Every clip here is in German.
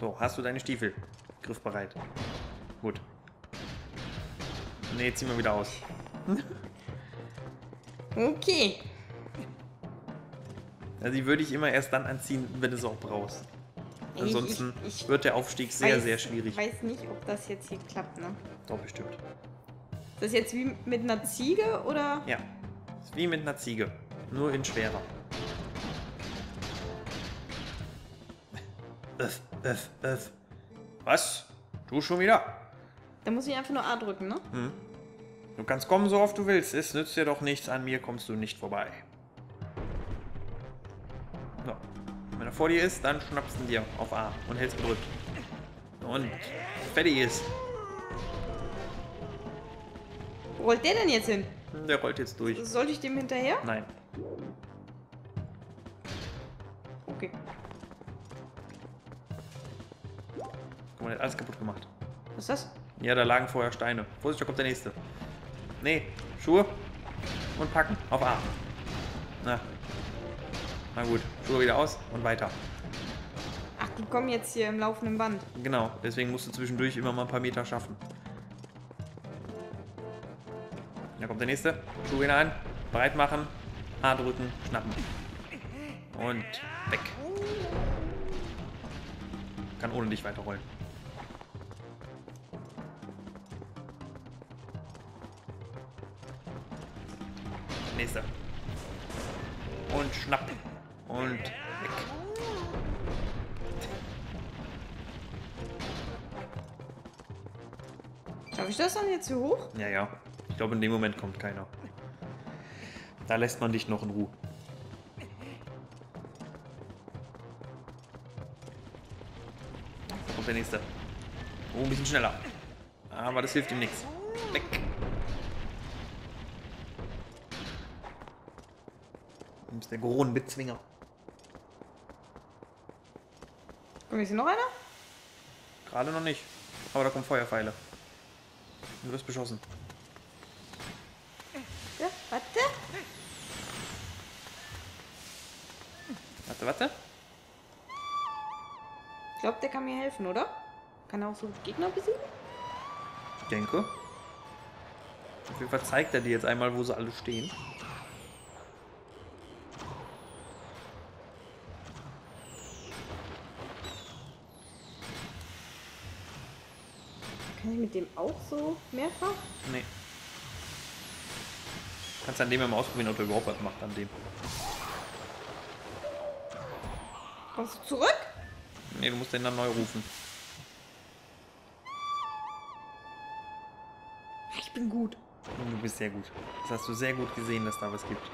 So, hast du deine Stiefel? Griffbereit. Gut. Nee, zieh mal wieder aus. Okay. Also die würde ich immer erst dann anziehen, wenn du es auch brauchst. Ansonsten Ich wird der Aufstieg sehr, sehr schwierig. Ich weiß nicht, ob das jetzt hier klappt, ne? Doch, bestimmt. Ist das jetzt wie mit einer Ziege, oder? Ja. Ist wie mit einer Ziege. Nur in schwerer. Öff. Was? Du schon wieder? Da muss ich einfach nur A drücken, ne? Du kannst kommen, so oft du willst. Es nützt dir doch nichts. An mir kommst du nicht vorbei. So. Wenn er vor dir ist, dann schnappst du ihn dir auf A und hältst gedrückt. Und fertig ist. Wo rollt der denn jetzt hin? Der rollt jetzt durch. Sollte ich dem hinterher? Nein. Okay. Guck mal, der hat alles kaputt gemacht. Was ist das? Ja, da lagen vorher Steine. Vorsicht, da kommt der nächste. Nee, Schuhe und packen auf A. Na gut, Schuhe wieder aus und weiter. Ach, die kommen jetzt hier im laufenden Band. Genau, deswegen musst du zwischendurch immer mal ein paar Meter schaffen. Da kommt der nächste. Schuhe wieder an, bereit machen, A drücken, schnappen. Und weg. Kann ohne dich weiterrollen. Nächster. Und schnapp. Und weg. Schaffe ich das dann jetzt hier hoch? Ja. Ich glaube, in dem Moment kommt keiner. Da lässt man dich noch in Ruhe. Da kommt der nächste. Oh, ein bisschen schneller. Aber das hilft ihm nichts. Weg. Du bist der Goron-Bezwinger. Kommt jetzt hier noch einer? Gerade noch nicht. Aber da kommen Feuerpfeile. Du wirst beschossen. Ja, warte. Warte. Ich glaube, der kann mir helfen, oder? Kann er auch so Gegner besiegen? Ich denke. Auf jeden Fall zeigt er dir jetzt einmal, wo sie alle stehen. Kann ich mit dem auch so mehrfach? Nee. Kannst an dem ja mal ausprobieren, ob er überhaupt was macht an dem. Kommst du zurück? Nee, du musst den dann neu rufen. Ich bin gut. Und du bist sehr gut. Das hast du sehr gut gesehen, dass da was gibt.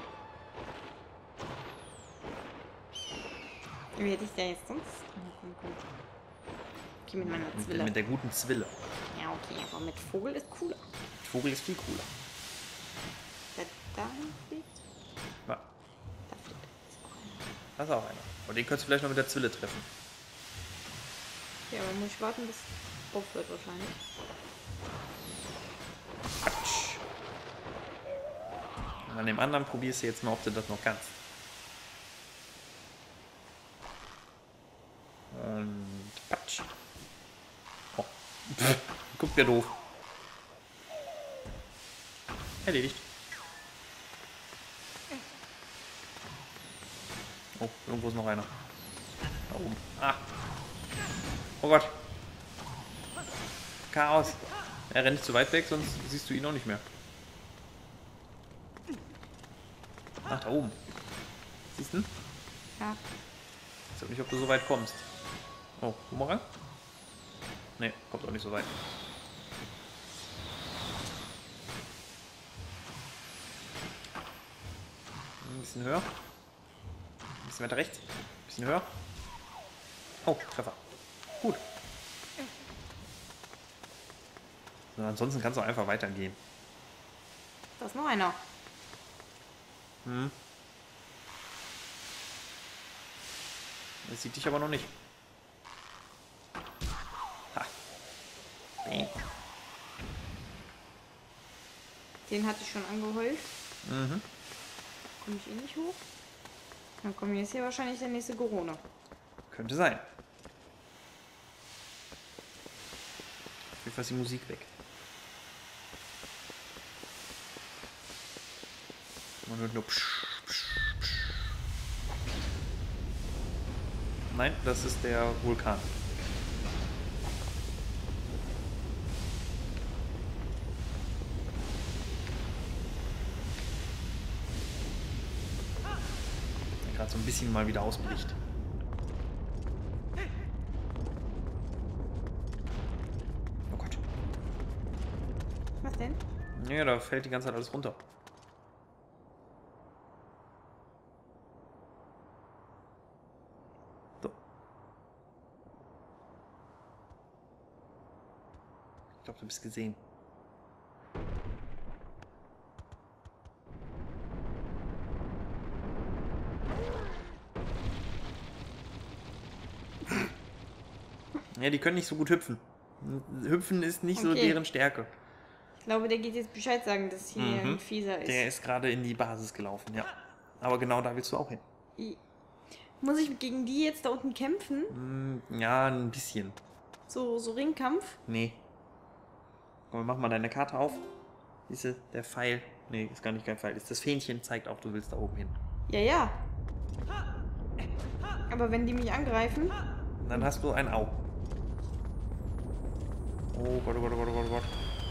Wie hätte ich da jetzt sonst? Komm. Okay, mit meiner Zwille. Mit der guten Zwille. Ja, okay, aber mit Vogel ist cooler. Vogel ist viel cooler. Der da fliegt. Ja, Da fliegt. da ist auch einer. Und den könntest du vielleicht noch mit der Zwille treffen. Ja, aber muss ich warten, bis es aufhört wahrscheinlich. Patsch. Und an dem anderen probierst du jetzt mal, ob du das noch kannst. Und patsch. Oh. Guckt der doof. Erledigt. Oh, irgendwo ist noch einer. Da oben. Ah. Oh Gott. Chaos. Er rennt nicht zu weit weg, sonst siehst du ihn auch nicht mehr. Ach, da oben. Siehst du? Ja. Ich weiß nicht, ob du so weit kommst. Oh, Bumerang? Ne, kommt auch nicht so weit. Ein bisschen höher. Ein bisschen weiter rechts. Ein bisschen höher. Oh, Treffer. Gut. So, ansonsten kannst du auch einfach weitergehen. Da ist noch einer. Das sieht dich aber noch nicht. Ha. Bäh. Den hatte ich schon angeheult. Mhm. Komme ich eh nicht hoch? Dann kommt jetzt hier wahrscheinlich der nächste Corona. Könnte sein. Jetzt ist die Musik weg. Man hört nur psch, psch, psch. Nein, das ist der Vulkan. Der gerade so ein bisschen mal wieder ausbricht. Oh Gott. Was denn? Ja, da fällt die ganze Zeit alles runter. So. Ich glaube, du bist gesehen. Ja, die können nicht so gut hüpfen. Hüpfen ist nicht so deren Stärke. Ich glaube, der geht jetzt Bescheid sagen, dass hier ein Fieser ist. Der ist gerade in die Basis gelaufen, ja. Aber genau da willst du auch hin. Muss ich gegen die jetzt da unten kämpfen? Ja, ein bisschen. So Ringkampf? Nee. Komm, mach mal deine Karte auf. Siehste, der Pfeil. Nee, ist gar nicht kein Pfeil. Das Fähnchen zeigt auch, du willst da oben hin. Ja, ja. Aber wenn die mich angreifen... Dann hast du ein Au. Oh Gott, oh Gott, oh Gott, oh Gott, oh Gott.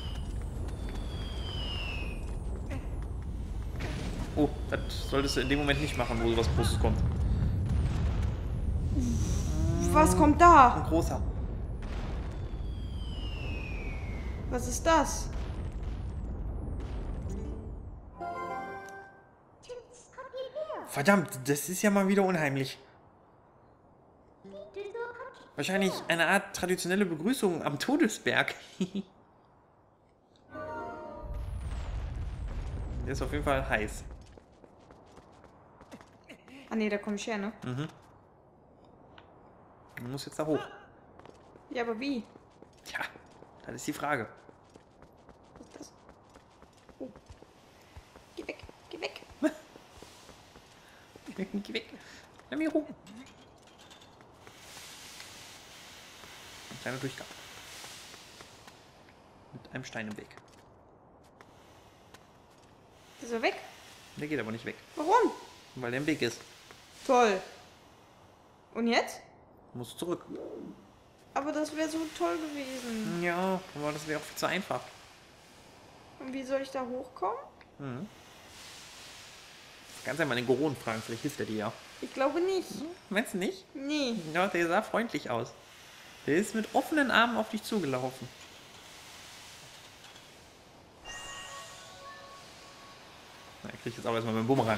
Oh, das solltest du in dem Moment nicht machen, wo was Großes kommt. Was kommt da? Ein großer. Was ist das? Verdammt, das ist ja mal wieder unheimlich. Wahrscheinlich eine Art traditionelle Begrüßung am Todesberg. Der ist auf jeden Fall heiß. Ah ne, da komme ich her, ne? Mhm. Du musst jetzt da hoch. Ja, aber wie? Tja, das ist die Frage. Was ist das? Oh. Geh weg, geh weg. Geh weg. Lass mich hoch. Ein kleiner Durchgang. Mit einem Stein im Weg. Ist er weg? Der geht aber nicht weg. Warum? Weil der im Weg ist. Toll. Und jetzt? Du musst zurück. Aber das wäre so toll gewesen. Ja, aber das wäre auch viel zu einfach. Und wie soll ich da hochkommen? Mhm. Kannst ja mal den Goron fragen, vielleicht hilft er dir ja. Ich glaube nicht. Meinst du nicht? Nee. Ja, der sah freundlich aus. Der ist mit offenen Armen auf dich zugelaufen. Na, er kriegt jetzt aber erstmal mit dem Bumerang.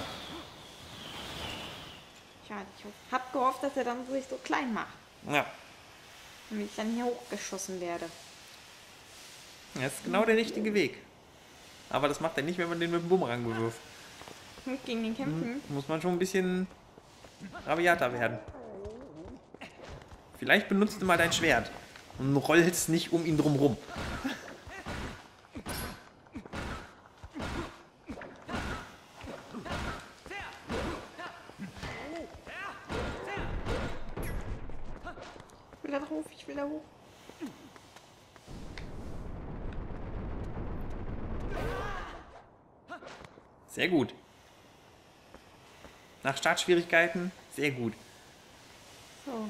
Schade, ich hab gehofft, dass er dann sich so klein macht. Ja. Damit ich dann hier hochgeschossen werde. Das ist genau der richtige Weg. Aber das macht er nicht, wenn man den mit dem Bumerang bewirft. Und gegen den kämpfen. Muss man schon ein bisschen rabiater werden. Vielleicht benutzt du mal dein Schwert und rollst nicht um ihn drumrum. Ich will da drauf, ich will da hoch. Sehr gut. Nach Startschwierigkeiten, sehr gut. So.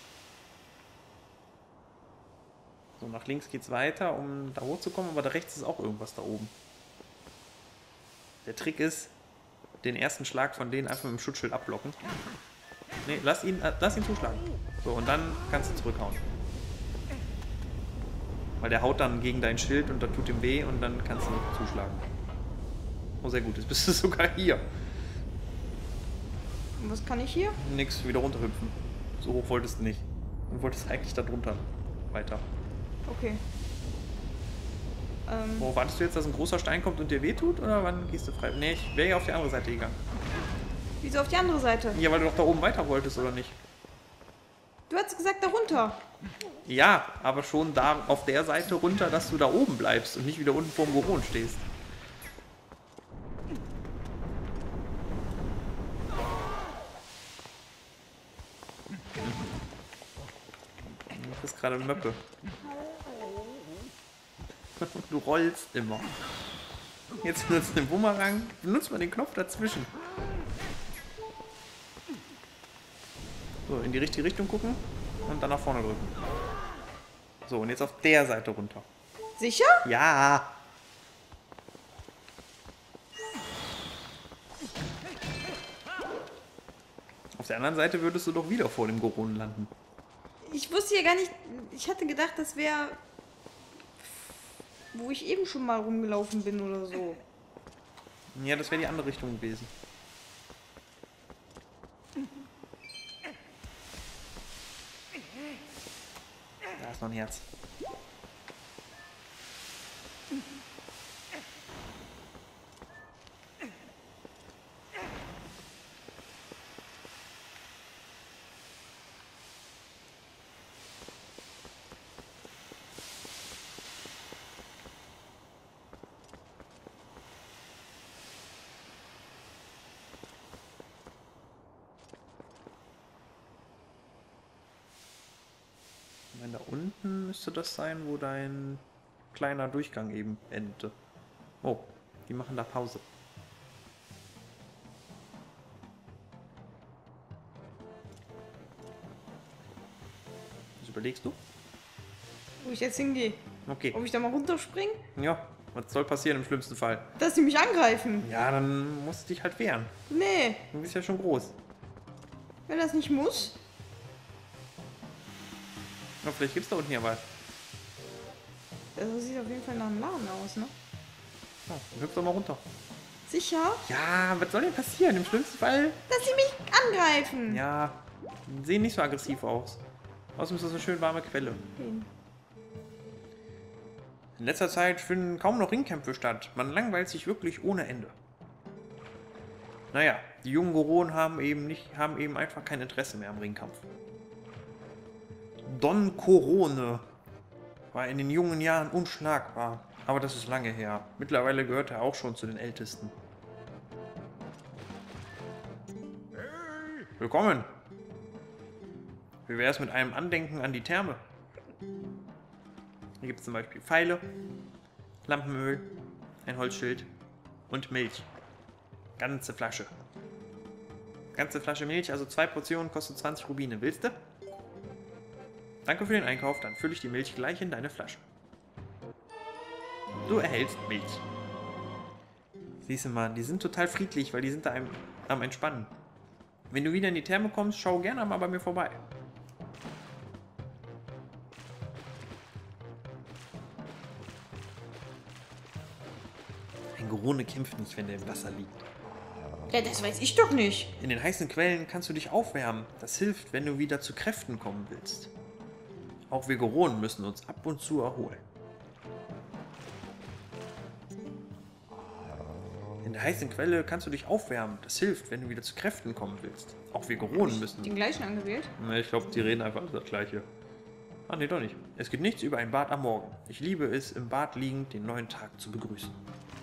So, nach links geht's weiter, um da hochzukommen, aber da rechts ist auch irgendwas da oben. Der Trick ist, den ersten Schlag von denen einfach mit dem Schutzschild abblocken. Ne, lass ihn zuschlagen. So, und dann kannst du zurückhauen. Weil der haut dann gegen dein Schild und das tut ihm weh und dann kannst du zuschlagen. Oh, sehr gut, jetzt bist du sogar hier. Und was kann ich hier? Nix, wieder runterhüpfen. So hoch wolltest du nicht. Du wolltest eigentlich da drunter weiter. Okay. Wo wartest du jetzt, dass ein großer Stein kommt und dir wehtut? Oder wann gehst du frei? Ne, ich wäre ja auf die andere Seite gegangen. Wieso auf die andere Seite? Ja, weil du doch da oben weiter wolltest, oder nicht? Du hast gesagt, da runter. Ja, aber schon da auf der Seite runter, dass du da oben bleibst und nicht wieder unten vorm Goron stehst. Du bist gerade Möppe. Du rollst immer. Jetzt nutzt den Bumerang. Benutzt mal den Knopf dazwischen. So, in die richtige Richtung gucken und dann nach vorne drücken. So, und jetzt auf der Seite runter. Sicher? Ja. Auf der anderen Seite würdest du doch wieder vor dem Goron landen. Ich wusste ja gar nicht. Ich hatte gedacht, das wäre. Wo ich eben schon mal rumgelaufen bin oder so. Ja, das wäre die andere Richtung gewesen. Da ist noch ein Herz. Ich meine, da unten müsste das sein, wo dein kleiner Durchgang eben endete. Oh, die machen da Pause. Was überlegst du? Wo ich jetzt hingehe. Okay. Ob ich da mal runterspringe? Ja, was soll passieren im schlimmsten Fall? Dass sie mich angreifen. Ja, dann musst du dich halt wehren. Nee, Du bist ja schon groß. wenn das nicht muss. Ja, vielleicht gibt's da unten ja was. Das sieht auf jeden Fall nach einem Laden aus, ne? Ja, dann hüpf doch mal runter. Sicher? Ja, was soll denn passieren? Im schlimmsten Fall. Dass sie mich angreifen. Ja, sehen nicht so aggressiv aus. Außerdem ist das eine schön warme Quelle. Okay. In letzter Zeit finden kaum noch Ringkämpfe statt. Man langweilt sich wirklich ohne Ende. Naja, die jungen Goronen haben eben einfach kein Interesse mehr am Ringkampf. Don Corone war in den jungen Jahren unschlagbar, aber das ist lange her. Mittlerweile gehört er auch schon zu den Ältesten. Willkommen! Wie wäre es mit einem Andenken an die Therme? Hier gibt es zum Beispiel Pfeile, Lampenöl, ein Holzschild und Milch. Ganze Flasche. Ganze Flasche Milch, also 2 Portionen, kostet 20 Rubine. Willst du? Danke für den Einkauf, dann fülle ich die Milch gleich in deine Flasche. Du erhältst Milch. Siehst du mal, die sind total friedlich, weil die sind da am Entspannen. Wenn du wieder in die Therme kommst, schau gerne mal bei mir vorbei. Ein Gorone kämpft nicht, wenn der im Wasser liegt. Ja, das weiß ich doch nicht. In den heißen Quellen kannst du dich aufwärmen. Das hilft, wenn du wieder zu Kräften kommen willst. Auch wir Goronen müssen uns ab und zu erholen. In der heißen Quelle kannst du dich aufwärmen. Das hilft, wenn du wieder zu Kräften kommen willst. Auch wir Goronen müssen... Den gleichen angewählt? Ne, ich glaube, die reden einfach das Gleiche. Ah, nee, doch nicht. Es gibt nichts über ein Bad am Morgen. Ich liebe es, im Bad liegend den neuen Tag zu begrüßen.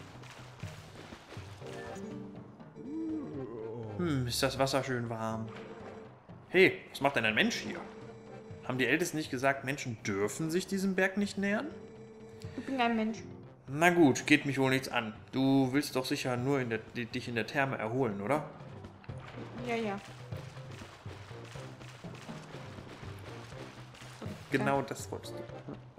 Ist das Wasser schön warm. Hey, was macht denn ein Mensch hier? Haben die Ältesten nicht gesagt, Menschen dürfen sich diesem Berg nicht nähern? Ich bin ein Mensch. Na gut, geht mich wohl nichts an. Du willst doch sicher nur dich in der Therme erholen, oder? Ja, ja. Genau das wolltest du.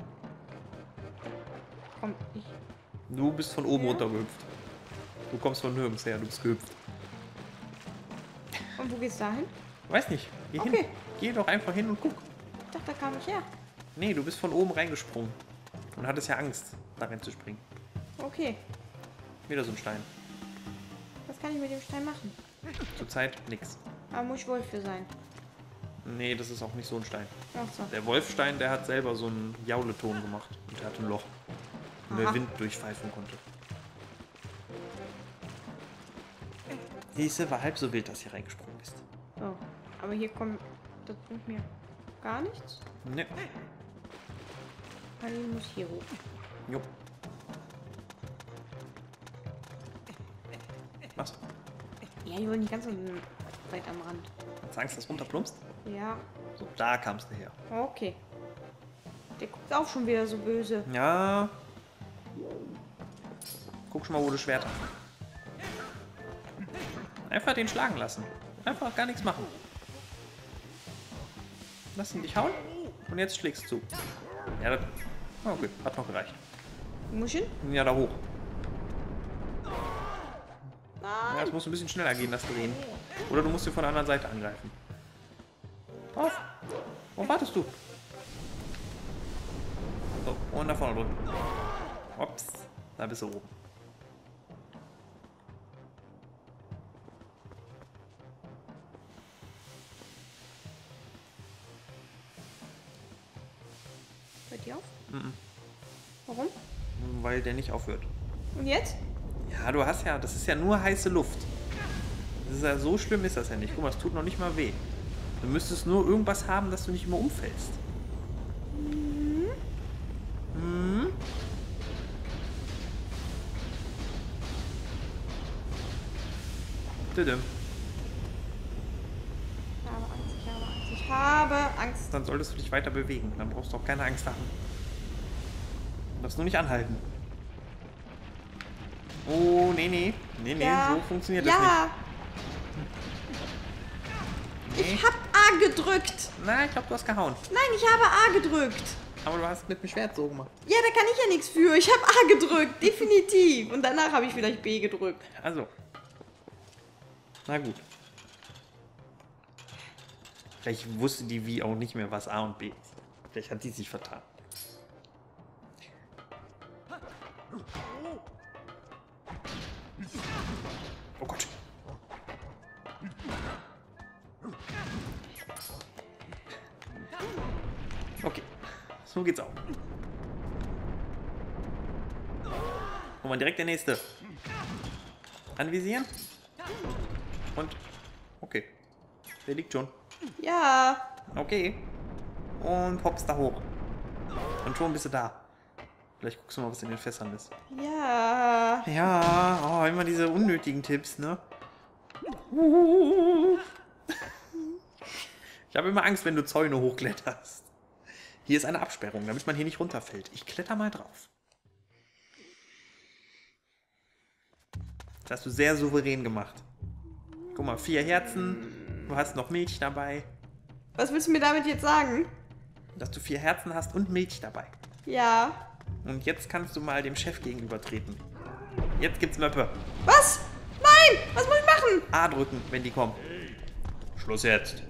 Komm, ich. Du bist von oben Ja. runtergehüpft. Du kommst von nirgends her, du bist gehüpft. Und wo geht's dahin? Weiß nicht, geh hin. Okay. Geh doch einfach hin und guck. Ich dachte, da kam ich her. Nee, du bist von oben reingesprungen. Und hattest ja Angst, da reinzuspringen. Okay. Wieder so ein Stein. Was kann ich mit dem Stein machen? Zurzeit nix. Aber muss ich Wolf für sein. Nee, das ist auch nicht so ein Stein. Ach so. Der Wolfstein, der hat selber so einen Jauleton gemacht. Und der hat ein Loch, wo der Aha. Wind durchpfeifen konnte. Siehste, war halb so wild, dass du hier reingesprungen bist. So. Aber hier kommt. Das bringt mir gar nichts. Ne. Halli muss hier hoch. Jo. Was? Ja, ich wollte nicht ganz so weit am Rand. Hast du Angst, dass du runterplumpst? Ja. So, da kamst du her. Okay. Der guckt auch schon wieder so böse. Ja, Guck schon mal, wo du Schwert hast. Einfach den schlagen lassen. Einfach gar nichts machen. Lass ihn dich hauen. Und jetzt schlägst du zu. Ja, das... Oh, okay, hat noch gereicht. Muscheln? Ja, da hoch. Nein. Ja, das muss ein bisschen schneller gehen, das Drehen. Oder du musst ihn von der anderen Seite angreifen. Auf! Wo wartest du? So, und nach vorne drücken. Ups, da bist du oben. Hört die auf? Mhm. Warum? Weil der nicht aufhört. Und jetzt? Ja, du hast ja, das ist ja nur heiße Luft. Das ist ja, so schlimm ist das ja nicht. Guck mal, es tut noch nicht mal weh. Du müsstest nur irgendwas haben, dass du nicht immer umfällst. Mhm. Tüdüm. Ich habe Angst, ich habe Angst, ich habe Angst. Dann solltest du dich weiter bewegen. Dann brauchst du auch keine Angst haben. Du darfst nur nicht anhalten. Oh, nee, nee. Nee, nee, Ja. so funktioniert das Ja, nicht. Nee. ich hab A gedrückt. Na, ich glaube, du hast gehauen. Nein, ich habe A gedrückt. Aber du hast mit dem Schwert so gemacht. Ja, da kann ich ja nichts für. Ich habe A gedrückt, definitiv. Und danach habe ich vielleicht B gedrückt. Also. Na gut. Vielleicht wusste die Wie auch nicht mehr, was A und B ist. Vielleicht hat die sich vertan. Oh Gott. Okay. So geht's auch. Guck mal, direkt der nächste. Anvisieren. Und. Okay. Der liegt schon. Ja. Okay. Und hops da hoch. Und schon bist du da. Vielleicht guckst du mal, was in den Fässern ist. Ja. Ja, oh, immer diese unnötigen Tipps, ne? Ich habe immer Angst, wenn du Zäune hochkletterst. Hier ist eine Absperrung, damit man hier nicht runterfällt. Ich kletter mal drauf. Das hast du sehr souverän gemacht. Guck mal, 4 Herzen. Du hast noch Milch dabei. Was willst du mir damit jetzt sagen? Dass du 4 Herzen hast und Milch dabei. Ja. Und jetzt kannst du mal dem Chef gegenübertreten. Jetzt gibt's Möppe. Was? Nein! Was muss ich machen? A drücken, wenn die kommen. Schluss jetzt.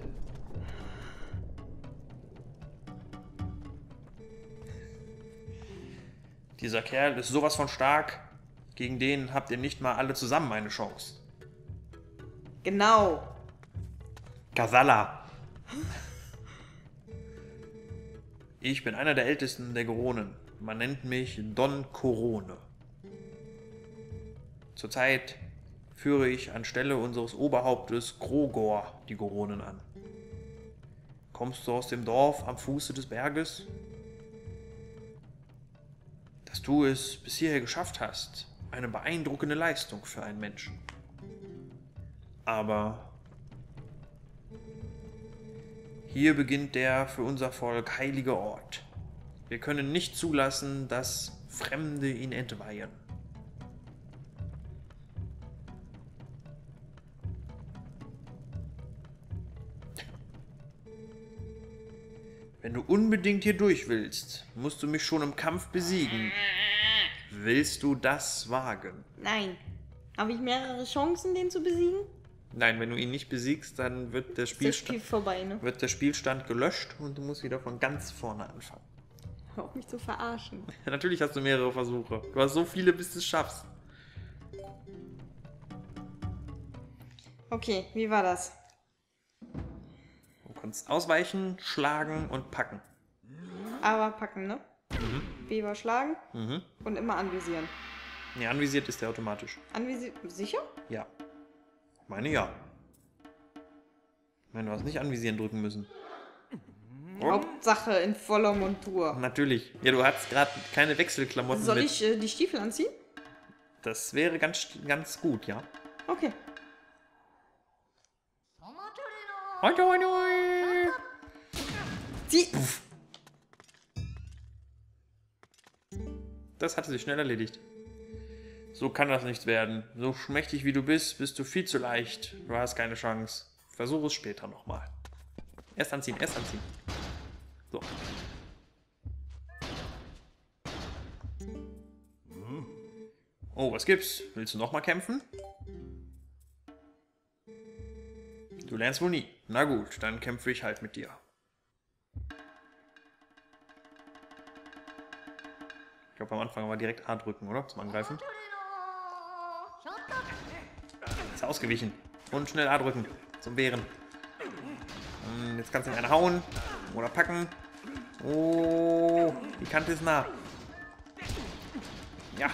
Dieser Kerl ist sowas von stark. Gegen den habt ihr nicht mal alle zusammen eine Chance. Genau. Kasala. Ich bin einer der Ältesten der Goronen. Man nennt mich Don Corone. Zurzeit führe ich anstelle unseres Oberhauptes Grogor die Goronen an. Kommst du aus dem Dorf am Fuße des Berges? Dass du es bis hierher geschafft hast, eine beeindruckende Leistung für einen Menschen. Aber hier beginnt der für unser Volk heilige Ort. Wir können nicht zulassen, dass Fremde ihn entweihen. Wenn du unbedingt hier durch willst, musst du mich schon im Kampf besiegen. Willst du das wagen? Nein. Habe ich mehrere Chancen, den zu besiegen? Nein, wenn du ihn nicht besiegst, dann wird der Ist das Spiel Spielstand, vorbei, ne? Spielstand gelöscht und du musst wieder von ganz vorne anfangen. Hör auf mich zu verarschen. Natürlich hast du mehrere Versuche. Du hast so viele, bis du es schaffst. Okay, wie war das? Du kannst ausweichen, schlagen und packen. Aber packen, ne? B war schlagen und immer anvisieren. Nee, anvisiert ist der automatisch. Anvisieren? Sicher? Ja. Ich meine ja. Ich meine, du hast nicht anvisieren drücken müssen. Hauptsache in voller Montur. Natürlich. Ja, du hast gerade keine Wechselklamotten Soll mit. ich die Stiefel anziehen? Das wäre ganz gut, ja. Okay. Hoi, hoi, hoi. Die. Das hatte sich schnell erledigt. So kann das nicht werden. So schmächtig wie du bist du viel zu leicht. Du hast keine Chance. Versuch es später nochmal. Erst anziehen, erst anziehen. So. Oh, was gibt's? Willst du nochmal kämpfen? Du lernst wohl nie. Na gut, dann kämpfe ich halt mit dir. Ich glaube, am Anfang aber direkt A drücken, oder? Zum Angreifen. Ist ausgewichen. Und schnell A drücken. Zum Bären. Jetzt kannst du ihn eine hauen. Oder packen. Oh, die Kante ist nah. Ja.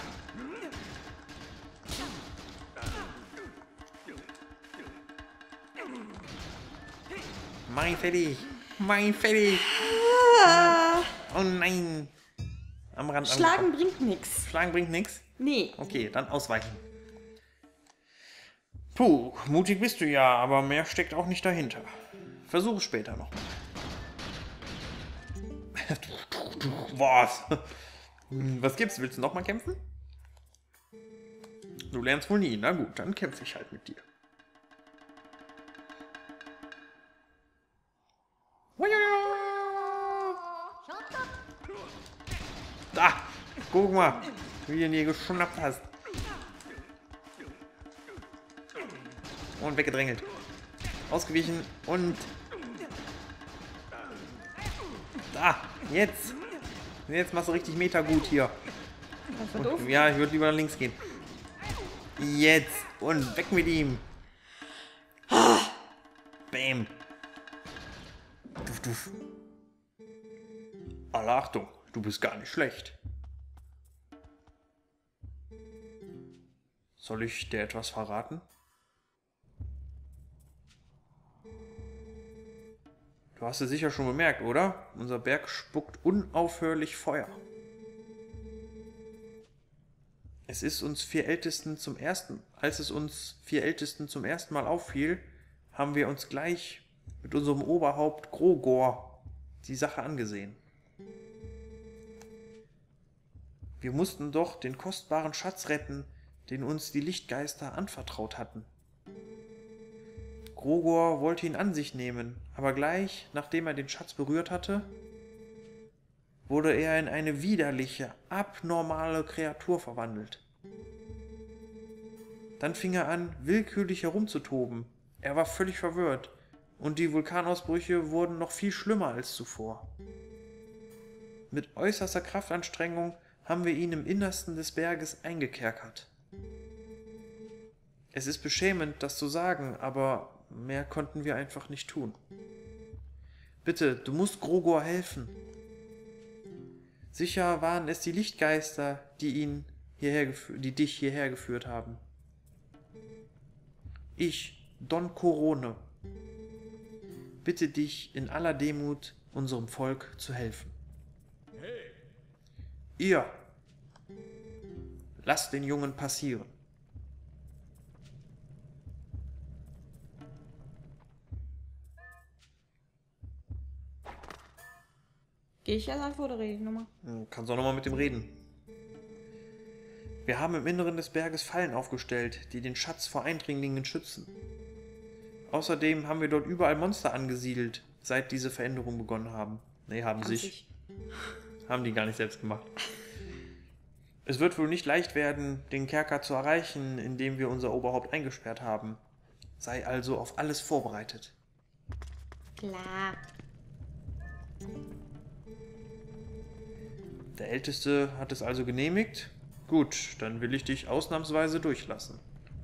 Mach ihn fertig. Mach ihn fertig. Ah, Oh nein. Am Rand Schlagen angekommen. bringt nichts. Schlagen bringt nichts. Nee. Okay, dann ausweichen. Puh, mutig bist du ja, aber mehr steckt auch nicht dahinter. Versuch es später noch. Was? Was gibt's? Willst du noch mal kämpfen? Du lernst wohl nie. Na gut, dann kämpfe ich halt mit dir. Da! Guck mal, wie du ihn hier geschnappt hast. Und weggedrängelt. Ausgewichen und... Da! Jetzt! Jetzt machst du richtig Meter gut hier. Das war doof. Und, ja, ich würde lieber nach links gehen. Jetzt! Und weg mit ihm! Bam! Duff, duff. Alle Achtung, du bist gar nicht schlecht. Soll ich dir etwas verraten? Du hast es sicher schon bemerkt, oder? Unser Berg spuckt unaufhörlich Feuer. Als es uns vier Ältesten zum ersten Mal auffiel, haben wir uns gleich mit unserem Oberhaupt Grogor die Sache angesehen. Wir mussten doch den kostbaren Schatz retten, den uns die Lichtgeister anvertraut hatten. Grogor wollte ihn an sich nehmen, aber gleich, nachdem er den Schatz berührt hatte, wurde er in eine widerliche, abnormale Kreatur verwandelt. Dann fing er an, willkürlich herumzutoben. Er war völlig verwirrt und die Vulkanausbrüche wurden noch viel schlimmer als zuvor. Mit äußerster Kraftanstrengung haben wir ihn im Innersten des Berges eingekerkert. Es ist beschämend, das zu sagen, aber mehr konnten wir einfach nicht tun. Bitte, du musst Grogor helfen. Sicher waren es die Lichtgeister, die dich hierher geführt haben. Ich, Don Corone, bitte dich in aller Demut unserem Volk zu helfen. Ihr, lasst den Jungen passieren. Gehe ich jetzt einfach oder rede ich nochmal? Kannst auch nochmal mit dem reden. Wir haben im Inneren des Berges Fallen aufgestellt, die den Schatz vor Eindringlingen schützen. Außerdem haben wir dort überall Monster angesiedelt, seit diese Veränderungen begonnen haben. Nee, haben sich. Haben die gar nicht selbst gemacht. Es wird wohl nicht leicht werden, den Kerker zu erreichen, indem wir unser Oberhaupt eingesperrt haben. Sei also auf alles vorbereitet. Klar. Der Älteste hat es also genehmigt? Gut, dann will ich dich ausnahmsweise durchlassen.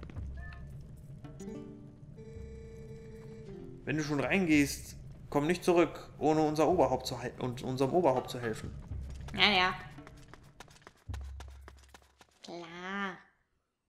Wenn du schon reingehst, komm nicht zurück, ohne unserem Oberhaupt zu helfen. Ja, ja.